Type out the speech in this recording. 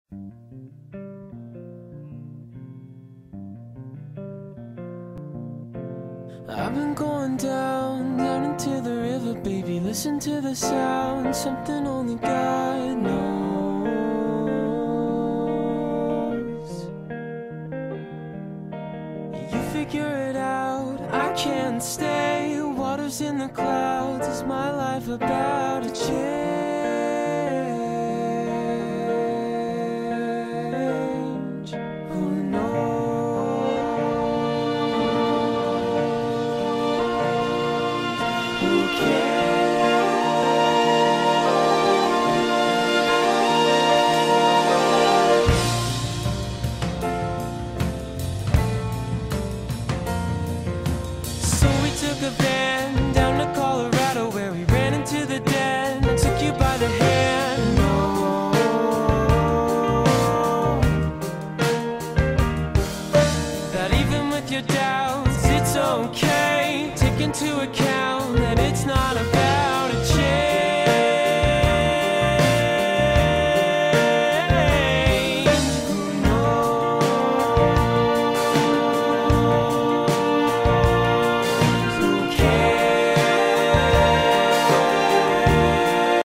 I've been going down, down into the river, baby. Listen to the sound, something only God knows. You figure it out, I can't stay. Water's in the clouds, is my life about to change? Who knows? So we took a van down to Colorado, where we ran into the den and took you by the hand. Oh, that even with your doubts, it's okay. Take into account that it's not a